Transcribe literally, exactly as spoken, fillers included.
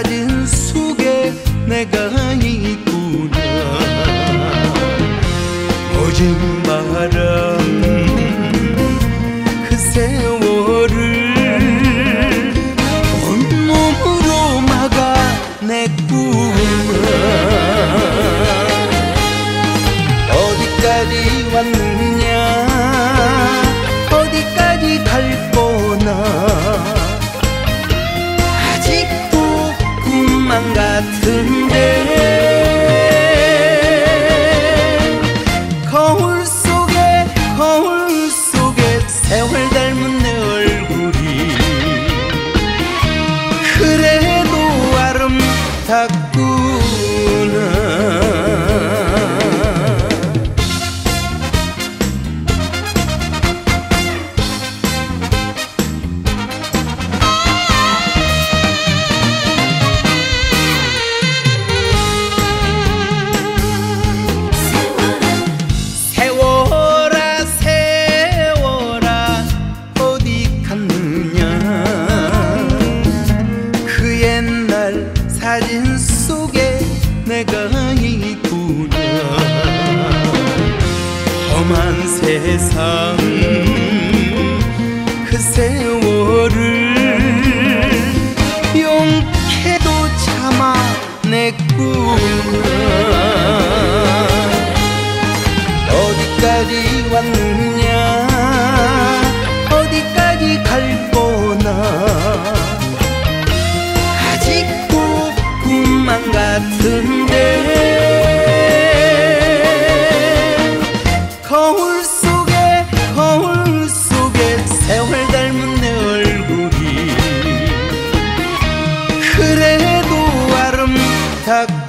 사진 속에 내가 있구나. 오직 말한 그 세월을 온몸으로 막아냈구나. 어디까지 왔느냐, 어디까지 갈 거나, 아직도 꿈만 같은데. 거울 속에 거울 속에 세월 닮은 내 얼굴이 그래도 아름답구나. 사진 속에 내가 있구나. 험한 세상 그 세월을 용케도 참아냈구나. 어디까지 왔느냐, 어디까지 갈 거나, 꿈만 같은데. 거울 속에 거울 속에 세월 닮은 내 얼굴이 그래도 아름답구나.